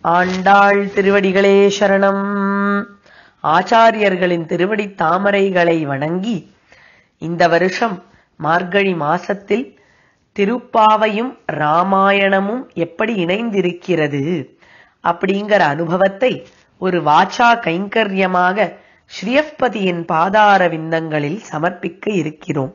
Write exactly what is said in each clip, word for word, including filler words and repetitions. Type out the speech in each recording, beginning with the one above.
ஆண்டாள் திருவடிகளே சரணம். ஆச்சாரியர்களின் திருவடி தாமரைகளை வணங்கி இந்த வருஷம் மார்கழி மாசத்தில் திருப்பாவையும் ராமாயணமும் எப்படி இணைந்திருக்கிறது அப்படிங்கிற அனுபவத்தை ஒரு வாச்சா கைங்கரியமாக ஸ்ரீயப்பதியின் பாதார விந்தங்களில் சமர்ப்பிக்க இருக்கிறோம்.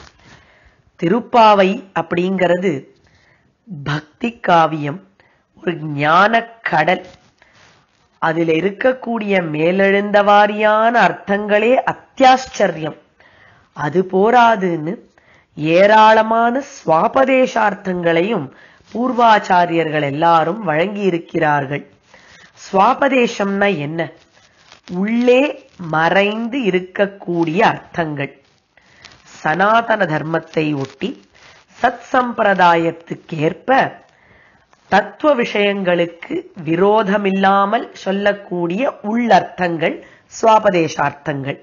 திருப்பாவை அப்படிங்கிறது பக்தி காவியம், ஒரு ஞான கடல். அதில் இருக்கக்கூடிய மேலெழுந்த வாரியான அர்த்தங்களே அத்தியாச்சரியம். அது போராதுன்னு ஏராளமான ஸ்வாபதேசார்த்தங்களையும் பூர்வாச்சாரியர்கள் எல்லாரும் வழங்கி இருக்கிறார்கள். ஸ்வாபதேசம்னா என்ன? உள்ளே மறைந்து இருக்கக்கூடிய அர்த்தங்கள். சனாதன தர்மத்தை ஒட்டி சத் சம்பிரதாயத்துக்கேற்ப தத்துவ விஷயங்களுக்கு விரோதமில்லாமல் சொல்லக்கூடிய உள்ளர்த்தங்கள் ஸ்வாபதேசார்த்தங்கள்.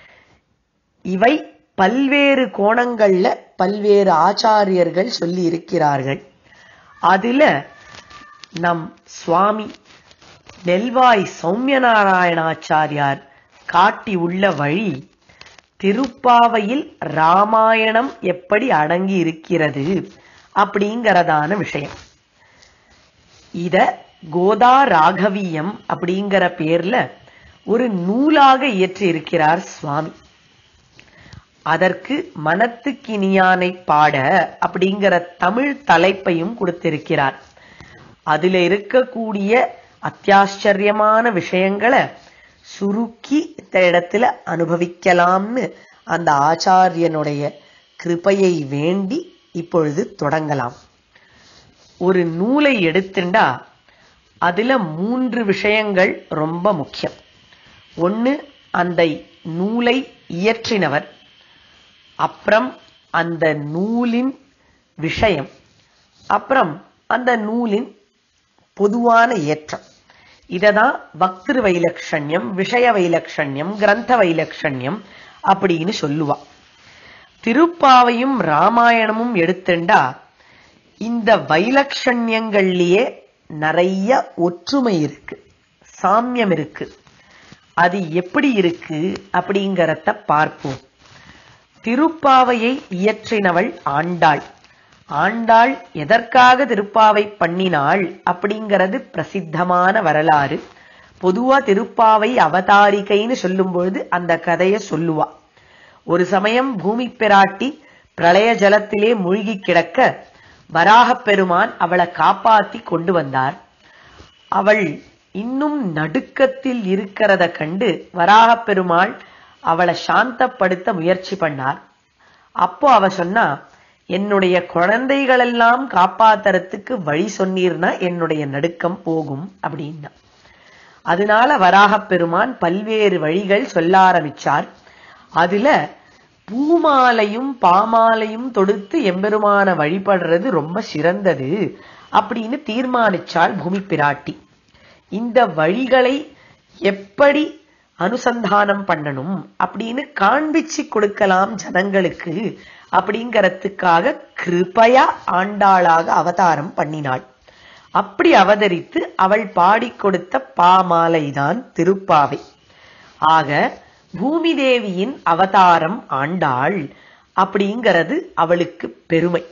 இவை பல்வேறு கோணங்கள்ல பல்வேறு ஆச்சாரியர்கள் சொல்லி இருக்கிறார்கள். அதுல நம் சுவாமி நெல்வாய் சௌமியநாராயணாச்சாரியார் காட்டி உள்ள வழி திருப்பாவையில் ராமாயணம் எப்படி அடங்கி இருக்கிறது அப்படிங்கறதான விஷயம். இத கோதா ராகவீயம் அப்படிங்கிற பேர்ல ஒரு நூலாக இயற்றி இருக்கிறார் சுவாமி. அதற்கு மனத்துக்கினியானை பாட அப்படிங்கிற தமிழ் தலைப்பையும் கொடுத்திருக்கிறார். அதுல இருக்கக்கூடிய அத்தியாச்சரியமான விஷயங்களை சுருக்கி இந்த இடத்துல அனுபவிக்கலாம்னு அந்த ஆச்சாரியனுடைய கிருபையை வேண்டி இப்பொழுது தொடங்கலாம். ஒரு நூலை எடுத்துண்டா அதுல மூன்று விஷயங்கள் ரொம்ப முக்கியம். ஒன்னு, அந்த நூலை இயற்றினவர், அப்புறம் அந்த நூலின் விஷயம், அப்புறம் அந்த நூலின் பொதுவான ஏற்றம். இததான் வக்திரு வைலக்ஷண்யம், விஷய வைலக்ஷண்யம், கிரந்த வைலக்ஷண்யம் அப்படின்னு சொல்லுவா. திருப்பாவையும் ராமாயணமும் எடுத்துண்டா இந்த வைலக்ஷண்யங்கள்லயே நிறைய ஒற்றுமை இருக்கு, சாமியம் இருக்கு. அது எப்படி இருக்கு அப்படிங்கறத பார்ப்போம். திருப்பாவையை இயற்றினவள் ஆண்டாள். ஆண்டாள் எதற்காக திருப்பாவை பண்ணினாள் அப்படிங்கிறது பிரசித்தமான வரலாறு. பொதுவா திருப்பாவை அவதாரிகைன்னு சொல்லும் பொழுது அந்த கதையை சொல்லுவா. ஒரு சமயம் பூமி பிராட்டி பிரளய ஜலத்திலே மூழ்கி கிடக்க வராகப் பெருமான் அவளை காப்பாத்தி கொண்டு வந்தார். அவள் இன்னும் நடுக்கத்தில் இருக்கிறத கண்டு வராகப் பெருமாள் அவளை சாந்தப்படுத்த முயற்சி பண்ணார். அப்போ அவ சொன்னா, என்னுடைய குழந்தைகளெல்லாம் காப்பாத்துறதுக்கு வழி சொன்னீர்னா என்னுடைய நடுக்கம் போகும் அப்படின்னா. அதனால வராகப் பெருமான் பல்வேறு வழிகள் சொல்ல ஆரம்பிச்சார். அதுல பூமாலையும் பாமாலையும் தொடுத்து எம்பெருமான வழிபடுறது ரொம்ப சிறந்தது அப்படின்னு தீர்மானிச்சாள் பூமி பிராட்டி. இந்த வழிகளை எப்படி அனுசந்தானம் பண்ணணும் அப்படின்னு காண்பிச்சு கொடுக்கலாம் ஜனங்களுக்கு அப்படிங்கறதுக்காக கிருபையா ஆண்டாளாக அவதாரம் பண்ணினாள். அப்படி அவதரித்து அவள் பாடிக் கொடுத்த பாமாலைதான் திருப்பாவை. ஆக பூமி தேவியின் அவதாரம் ஆண்டாள் அப்படிங்கிறது அவளுக்கு பெருமை.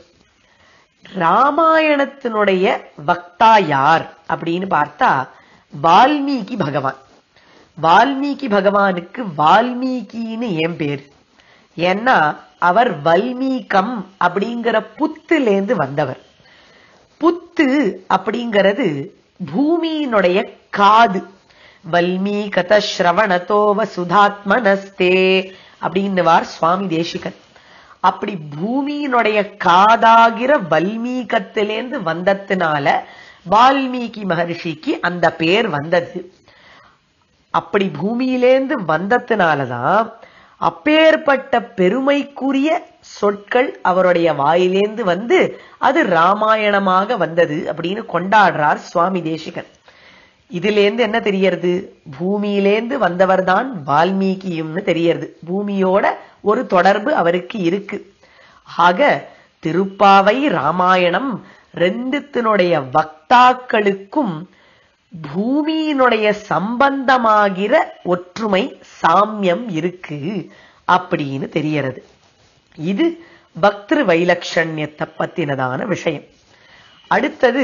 ராமாயணத்தினுடைய வக்தா யார் அப்படின்னு பார்த்தா வால்மீகி பகவான். வால்மீகி பகவானுக்கு வால்மீகின்னு ஏன் பேர்? ஏன்னா அவர் வல்மீகம் அப்படிங்கிற புத்திலேந்து வந்தவர். புத்து அப்படிங்கிறது பூமியினுடைய காது. வல்மீகத ஸ்ரவணதோவ சுதாத்மனஸ்தே அப்படின்னுவார் சுவாமி தேசிகன். அப்படி பூமியினுடைய காதாகிற வல்மீகத்திலேந்து வந்ததுனால வால்மீகி மகர்ஷிக்கு அந்த பேர் வந்தது. அப்படி பூமியிலேந்து வந்ததுனாலதான் அப்பேற்பட்ட பெருமைக்குரிய சொற்கள் அவருடைய வாயிலேந்து வந்து அது ராமாயணமாக வந்தது அப்படின்னு கொண்டாடுறார் சுவாமி தேசிகன். இதிலேந்து என்ன தெரியறது? பூமியிலேந்து வந்தவர் தான் வால்மீகியும்னு தெரியறது. பூமியோட ஒரு தொடர்பு அவருக்கு இருக்கு. ஆக திருப்பாவை ராமாயணம் ரெண்டுத்தினுடைய வக்தாக்களுக்கும் பூமியினுடைய சம்பந்தமாகிற ஒற்றுமை சாமியம் இருக்கு அப்படின்னு தெரியறது. இது பக்திரு வைலட்சண்யத்தை பத்தினதான விஷயம். அடுத்தது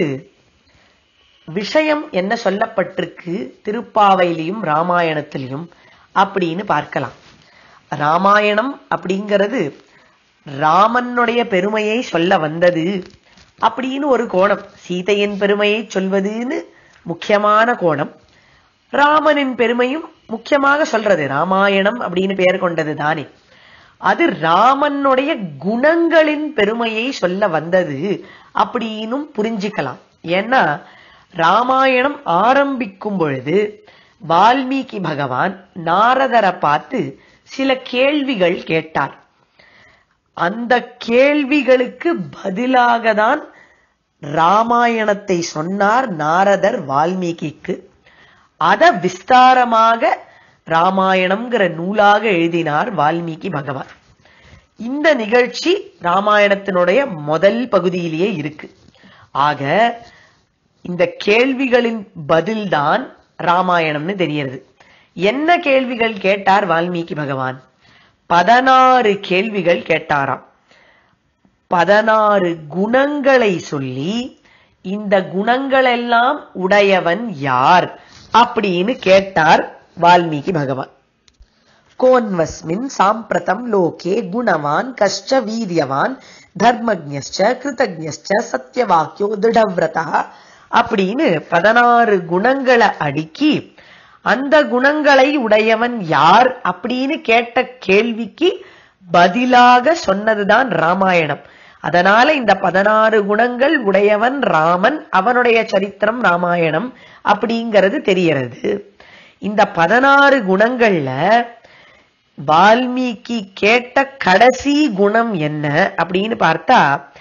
விஷயம் என்ன சொல்லப்பட்டிருக்கு திருப்பாவையிலையும் ராமாயணத்திலையும் அப்படின்னு பார்க்கலாம். ராமாயணம் அப்படிங்கிறது ராமனுடைய பெருமையை சொல்ல வந்தது அப்படின்னு ஒரு கோணம், சீதையின் பெருமையை சொல்வதுன்னு முக்கியமான கோணம், ராமனின் பெருமையும் முக்கியமாக சொல்றது. ராமாயணம் அப்படின்னு பெயர் கொண்டது தானே, அது ராமனுடைய குணங்களின் பெருமையை சொல்ல வந்தது அப்படின்னும் புரிஞ்சுக்கலாம். ஏன்னா ராமாயணம் ஆரம்பிக்கும் பொழுது வால்மீகி பகவான் நாரதரை பார்த்து சில கேள்விகள் கேட்டார். அந்த கேள்விகளுக்கு பதிலாக தான் ராமாயணத்தை சொன்னார் நாரதர் வால்மீகிக்கு. அத விஸ்தாரமாக ராமாயணம்ங்கிற நூலாக எழுதினார் வால்மீகி பகவான். இந்த நிகழ்ச்சி ராமாயணத்தினுடைய முதல் பகுதியிலேயே இருக்கு. ஆக இந்த கேள்விகளின் பதில்தான் ராமாயணம்னு தெரிகிறது. என்ன கேள்விகள் கேட்டார் வால்மீகி பகவான்? பதினாறு கேள்விகள் கேட்டாராம். பதினாறு குணங்களை சொல்லி இந்த குணங்கள் எல்லாம் உடையவன் யார் அப்படின்னு கேட்டார் வால்மீகி பகவான். கோன்வஸ்மின் சாம்பிரதம் லோகே குணவான் கஷ்ட வீரியவான் தர்மஜ்ஞஸ்ச கிருதஜ்ஞஸ்ச சத்யவாக்கியோ திருடவ்ரதா அப்படின்னு பதினாறு குணங்களை அடுக்கி அந்த குணங்களை உடையவன் யார் அப்படின்னு கேட்ட கேள்விக்கு பதிலாக சொன்னதுதான் ராமாயணம். அதனால இந்த பதினாறு குணங்கள் உடையவன் ராமன், அவனுடைய சரித்திரம் ராமாயணம் அப்படிங்கிறது தெரிகிறது. இந்த பதினாறு குணங்கள்ல வால்மீகி கேட்ட கடைசி குணம் என்ன அப்படின்னு பார்த்தா,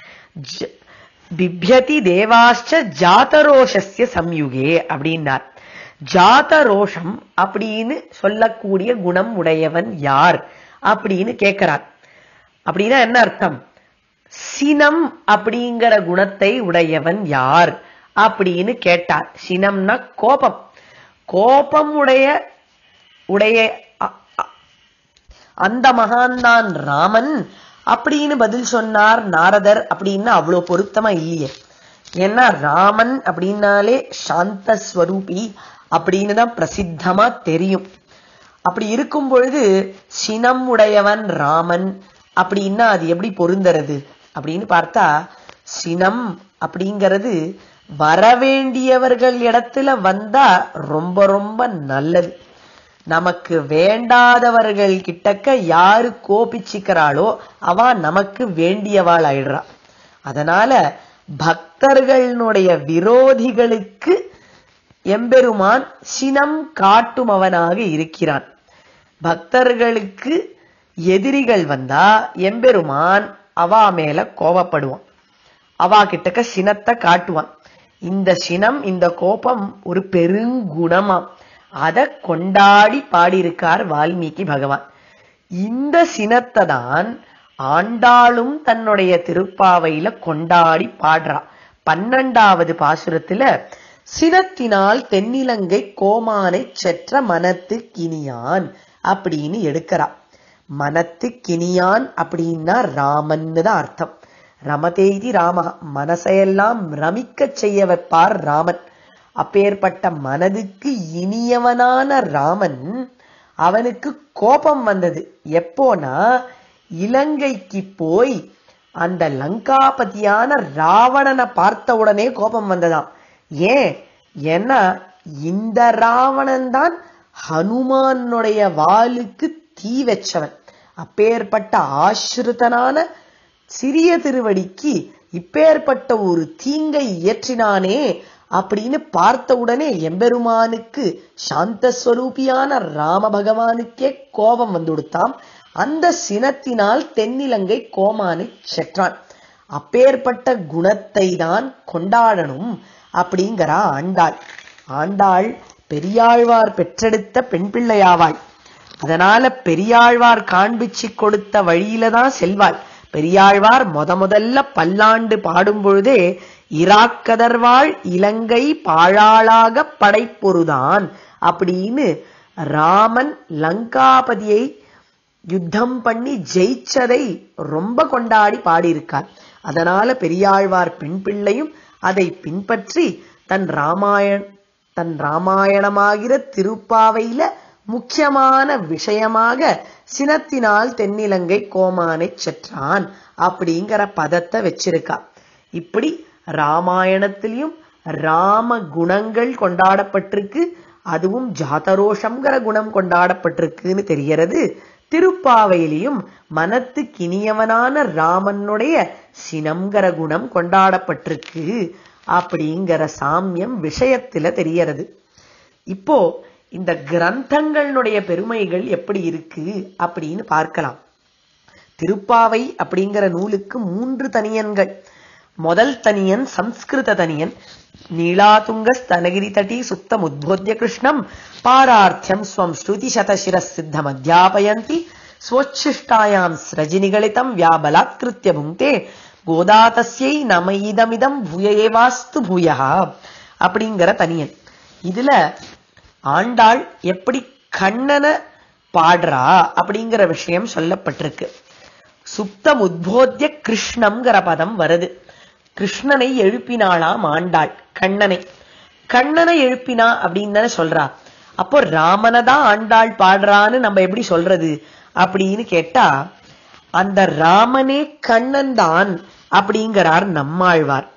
பிப்யதி தேவாஸ்ச ஜாதரோஷஸ்ய சம்யுகே அப்படின்னார். ஜாதரோஷம் அப்படின்னு சொல்லக்கூடிய குணம் உடையவன் யார் அப்படின்னு கேட்கிறார். அப்படின்னா என்ன அர்த்தம்? சினம் அப்படிங்கிற குணத்தை உடையவன் யார் அப்படின்னு கேட்டார். சினம்னா கோபம். கோபம் உடைய உடைய அந்த மகான்தான் ராமன் அப்படின்னு பதில் சொன்னார் நாரதர். அப்படின்னா அவ்வளவு பொருத்தமா இல்லையே. ஏன்னா ராமன் அப்படின்னாலே சாந்த ஸ்வரூபி அப்படின்னு தான் பிரசித்தமா தெரியும். அப்படி இருக்கும் பொழுது சினம் உடையவன் ராமன் அப்படின்னா அது எப்படி பொருந்தறது அப்படின்னு பார்த்தா, சினம் அப்படிங்கிறது வரவேண்டியவர்கள் இடத்துல வந்தா ரொம்ப ரொம்ப நல்லது. நமக்கு வேண்டாதவர்கள் கிட்டக்க யாரு கோபிச்சுக்கிறாளோ அவ நமக்கு வேண்டியவாள் ஆயிடுறா. அதனால பக்தர்களுடைய விரோதிகளுக்கு எம்பெருமான் சினம் காட்டுமவனாக இருக்கிறான். பக்தர்களுக்கு எதிரிகள் வந்தா எம்பெருமான் அவா மேல கோபப்படுவான், அவா கிட்டக்க சினத்தை காட்டுவான். இந்த சினம் இந்த கோபம் ஒரு பெருங்குணமாம். அத கொண்டாடி பாடியிருக்கார் வால்மீகி பகவான். இந்த சினத்தை தான் ஆண்டாளும் தன்னுடைய திருப்பாவையில கொண்டாடி பாடுறா. பன்னெண்டாவது பாசுரத்துல சினத்தினால் தென்னிலங்கை கோமானை செற்ற மனத்து கினியான் அப்படின்னு எடுக்கிறா. மனத்து கினியான் அப்படின்னா ராமன்னு தான் அர்த்தம். ரமதேதி ராம, மனசையெல்லாம் ரமிக்க செய்ய வைப்பார் ராமன். அப்பேற்பட்ட மனதுக்கு இனியவனான ராமன், அவனுக்கு கோபம் வந்தது. எப்போனா இலங்கைக்கு போய் அந்த லங்காபதியான ராவணனை பார்த்த உடனே கோபம் வந்ததாம். ஏன்? ஏன்னா இந்த ராவணன் தான் ஹனுமானுடைய வாளுக்கு தீ வச்சவன். அப்பேற்பட்ட ஆசிரிதனான சிறிய திருவடிக்கு இப்பேற்பட்ட ஒரு தீங்கை இயற்றினானே அப்படின்னு பார்த்த உடனே எம்பெருமானுக்கு சாந்தஸ்வரூபியான ராம பகவானுக்கே கோபம் வந்து கொடுத்தாம். அந்த சினத்தினால் தென்னிலங்கை கோமானை செற்றான். அப்பேற்பட்ட குணத்தை தான் கொண்டாடணும் அப்படிங்கிறா ஆண்டாள். ஆண்டாள் பெரியாழ்வார் பெற்றெடுத்த பெண் பிள்ளையாவாள். அதனால பெரியாழ்வார் காண்பிச்சு கொடுத்த வழியில தான் செல்வாள். பெரியாழ்வார் முத முதல்ல பல்லாண்டு பாடும் பொழுதே இராக்கதர்வாள் இலங்கை பாழாளாக படைப்பொருதான் அப்படின்னு ராமன் லங்காபதியை யுத்தம் பண்ணி ஜெயிச்சதை ரொம்ப கொண்டாடி பாடியிருக்கார். அதனால பெரியாழ்வார் பெண் பிள்ளையும் அதை பின்பற்றி தன் ராமாயண தன் ராமாயணமாகிற திருப்பாவையில முக்கியமான விஷயமாக சினத்தினால் தென்னிலங்கை கோமானை செற்றான் அப்படிங்கிற பதத்தை வச்சிருக்கா. இப்படி ராமாயணத்திலையும் ராம குணங்கள் கொண்டாடப்பட்டிருக்கு, அதுவும் ஜாதரோஷம்ங்கிற குணம் கொண்டாடப்பட்டிருக்குன்னு தெரிகிறது. திருப்பாவையிலையும் மனத்துக்கு இனியவனான ராமனுடைய சினம்ங்கிற குணம் கொண்டாடப்பட்டிருக்கு அப்படிங்கிற சாமியம் விஷயத்துல தெரியறது. இப்போ இந்த கிரந்தங்களுடைய பெருமைகள் எப்படி இருக்கு அப்படின்னு பார்க்கலாம். திருப்பாவை அப்படிங்கிற நூலுக்கு மூன்று தனியன்கள். முதல் தனியன் சம்ஸ்கிருத தனியன். நீளாதுங்க ஸ்தனகிரி தட்டி சுத்தம் உத்போத்திய கிருஷ்ணம் பாரார்த்தியம் ஸ்வம் ஸ்ருதி சதசிர சித்தம் அத்தியாபயந்தி ஸ்வச்சிஷ்டாயாம் ஸ்ரஜினிகளிதம் வியாபலாத்கிருத்ய புங்கே கோதாதஸ்யை நமயிதமிதம் பூயேவாஸ்து பூயா அப்படிங்கிற தனியன். இதுல ஆண்டாள் எப்படி கண்ணனை பாடுறா அப்படிங்கிற விஷயம் சொல்லப்பட்டிருக்கு. சுப்தம் உத்போத்திய கிருஷ்ணம்ங்கிற பதம் வருது. கிருஷ்ணனை எழுப்பினாளாம் ஆண்டாள், கண்ணனை. கண்ணனை எழுப்பினா அப்படின்னு சொல்றா. அப்போ ராமனை தான் ஆண்டாள் பாடுறான்னு நம்ம எப்படி சொல்றது அப்படின்னு கேட்டா, அந்த ராமனே கண்ணன் தான் அப்படிங்கிறார் நம்மாழ்வார்.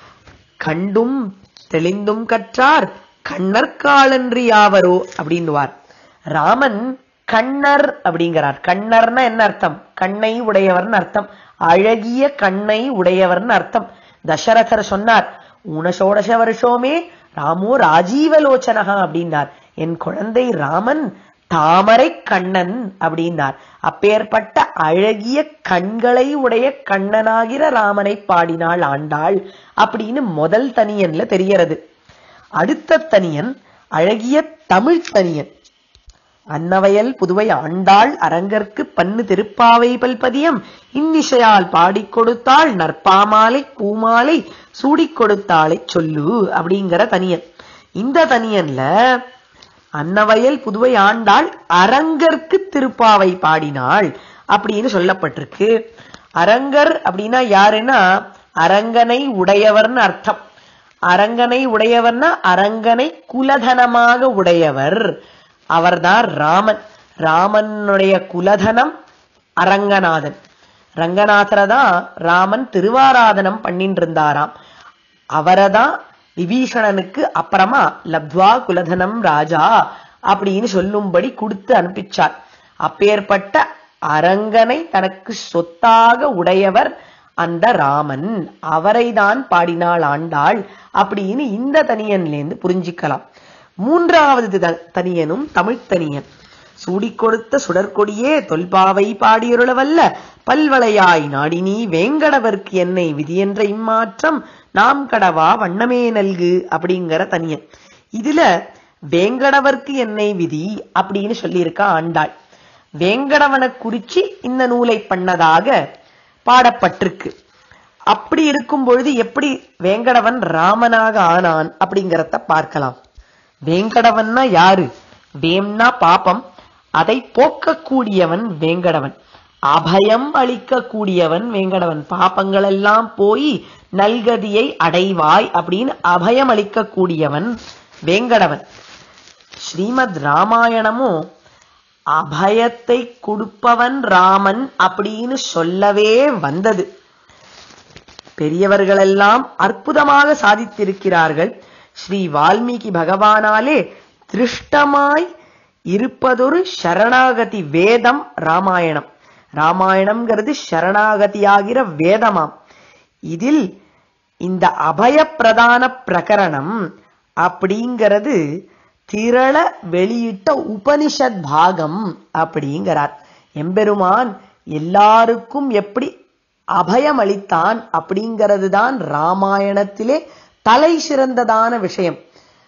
கண்டும் தெளிந்தும் கற்றார் கண்ணற்காலன்றி யாவரோ அப்படின்னுவார். ராமன் கண்ணர் அப்படிங்கிறார். கண்ணர்னா என்ன அர்த்தம்? கண்ணை உடையவர்னு அர்த்தம், அழகிய கண்ணை உடையவர்னு அர்த்தம். தசரதர் சொன்னார், ஊனசோடச வருஷோமே ராமோ ராஜீவலோச்சனகா அப்படின்னார். என் குழந்தை ராமன் தாமரை கண்ணன் அப்படின்னார். அப்பேற்பட்ட அழகிய கண்களை உடைய கண்ணனாகிற ராமனை பாடினாள் ஆண்டாள் அப்படின்னு முதல் தனியன்ல தெரிகிறது. அடுத்த தனியன் அழகிய தமிழ் தனியன். அன்னவயல் புதுவை ஆண்டாள் அரங்கற்கு பன்னு திருப்பாவை பல்பதியம் இன்னிசையால் பாடிக் கொடுத்தாள் நற்பாமாலை பூமாலை சூடிக் கொடுத்தாளை சொல்லு அப்படிங்கிற தனியன். இந்த தனியன்ல அன்னவயல் புதுவை ஆண்டாள் அரங்கற்கு திருப்பாவை பாடினாள் அப்படின்னு சொல்லப்பட்டிருக்கு. அரங்கர் அப்படின்னா யாருன்னா அரங்கனை உடையவர்னு அர்த்தம். அரங்கனை உடையவர்னா அரங்கனை குலதனமாக உடையவர், அவர்தான் ராமன். ராமனுடைய குலதனம் அரங்கநாதன். ரங்கநாதரதான் ராமன் திருவாராதனம் பண்ணிட்டு இருந்தாராம். அவரதான் விபீஷணனுக்கு அப்புறமா லப்த்வா குலதனம் ராஜா அப்படின்னு சொல்லும்படி கொடுத்து அனுப்பிச்சார். அப்பேற்பட்ட அரங்கனை தனக்கு சொத்தாக உடையவர் அந்த ராமன், அவரை தான் பாடினாள் ஆண்டாள் அப்படின்னு இந்த தனியன்லேருந்து புரிஞ்சிக்கலாம். மூன்றாவது தனியனும் தமிழ் தனியன். சூடிக் கொடுத்த சுடற்கொடியே தொல்பாவை பாடியருளவல்ல பல்வளையாய் நாடினி வேங்கடவர்க்கு என்னை விதியென்ற இம்மாற்றம் நாம் கடவா வண்ணமே நல்கு அப்படிங்கிற தனியன். இதுல வேங்கடவர்க்கு என்னை விதி அப்படின்னு சொல்லியிருக்கா ஆண்டாள். வேங்கடவனை குறிச்சு இந்த நூலை பண்ணதாக பாடப்பட்டிருக்கு. அப்படி இருக்கும் பொழுது எப்படி வேங்கடவன் ராமனாக ஆனான் அப்படிங்கிறத பார்க்கலாம். வேங்கடவன்னா யாரு? வேம்னா பாப்பம், அதை போக்கக்கூடியவன் வேங்கடவன். அபயம் அளிக்கக்கூடியவன் வேங்கடவன். பாப்பங்கள் எல்லாம் போய் நல்கதியை அடைவாய் அப்படின்னு அபயம் அளிக்கக்கூடியவன் வேங்கடவன். ஸ்ரீமத் ராமாயணமும் அபயத்தை கொடுப்பவன் ராமன் அப்படின்னு சொல்லவே வந்தது. பெரியவர்களெல்லாம் அற்புதமாக சாதித்திருக்கிறார்கள். ஸ்ரீ வால்மீகி பகவானாலே திருஷ்டமாய் இருப்பதொரு சரணாகதி வேதம் ராமாயணம். ராமாயணம்ங்கிறது சரணாகதியாகிற வேதமாம். இதில் இந்த அபய பிரதான பிரகரணம் அப்படிங்கிறது திரள வெளியிட்ட உபனிஷத் பாகம் அப்படிங்கிறார். எம்பெருமான் எல்லாருக்கும் எப்படி அபயம் அளித்தான் அப்படிங்கிறது தான் ராமாயணத்திலே தலை சிறந்ததான விஷயம்.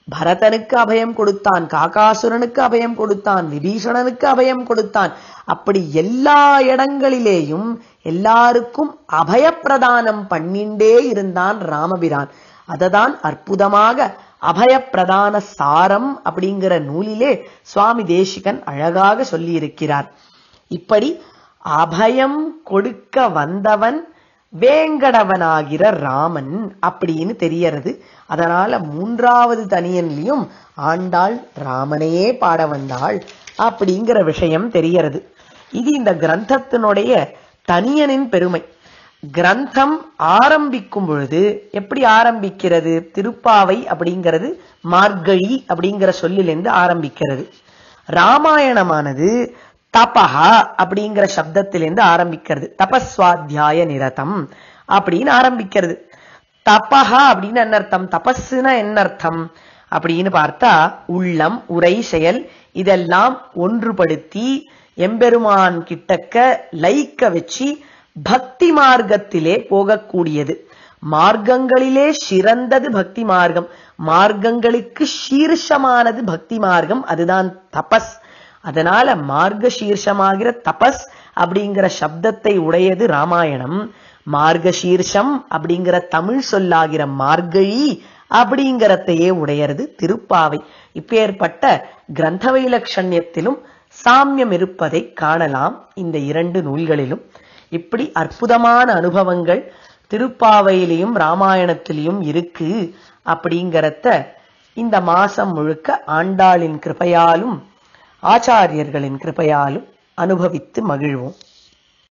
பரதனுக்கு அபயம் கொடுத்தான், காகாசுரனுக்கு அபயம் கொடுத்தான், விபீஷணனுக்கு அபயம் கொடுத்தான். அப்படி எல்லா இடங்களிலேயும் எல்லாருக்கும் அபயப்பிரதானம் பண்ணிண்டே இருந்தான் ராமபிரான். அததான் அற்புதமாக அபயப்பிரதான சாரம் அப்படிங்கிற நூலிலே சுவாமி தேசிகன் அழகாக சொல்லி இருக்கிறார். இப்படி அபயம் கொடுக்க வந்தவன் வேங்கடவனாகிற ராமன் அப்படின்னு தெரியறது. அதனால மூன்றாவது தனியன்லயும் ஆண்டாள் ராமனையே பாட வந்தாள் அப்படிங்கிற விஷயம் தெரியறது. இது இந்த கிரந்தத்தினுடைய தனியனின் பெருமை. கிரந்தம் ஆரம்பிக்கும் பொழுது எப்படி ஆரம்பிக்கிறது? திருப்பாவை அப்படிங்கிறது மார்கழி அப்படிங்கிற சொல்லிலிருந்து ஆரம்பிக்கிறது. ராமாயணமானது தபஹா அப்படிங்கிற சப்தத்திலிருந்து ஆரம்பிக்கிறது. தபஸ்வாத்தியாய நிரதம் அப்படின்னு ஆரம்பிக்கிறது. தபஹா அப்படின்னு என்ன அர்த்தம்? தபஸ்னா என்ன அர்த்தம் அப்படின்னு பார்த்தா, உள்ளம், உரை, செயல் இதெல்லாம் ஒன்றுபடுத்தி எம்பெருமான் கிட்டக்க லைக்க வச்சு பக்தி மார்க்கத்திலே போகக்கூடியது. மார்க்கங்களிலே சிறந்தது பக்தி மார்க்கம். மார்க்கங்களுக்கு சீர்ஷமானது பக்தி மார்க்கம். அதுதான் தபஸ். அதனால மார்க்க சீர்ஷமாகிற தபஸ் அப்படிங்கிற சப்தத்தை உடையது ராமாயணம். மார்க்க சீர்ஷம் அப்படிங்கிற தமிழ் சொல்லாகிற மார்கழி அப்படிங்கிறதையே உடையது திருப்பாவை. இப்பேற்பட்ட கிரந்த வைலட்சண்யத்திலும் சாமியம் இருப்பதை காணலாம் இந்த இரண்டு நூல்களிலும். இப்படி அற்புதமான அனுபவங்கள் திருப்பாவையிலையும் ராமாயணத்திலையும் இருக்கு அப்படிங்கறத இந்த மாசம் முழுக்க ஆண்டாளின் கிருபையாலும் ஆச்சாரியர்களின் கிருபையாலும் அனுபவித்து மகிழ்வோம்.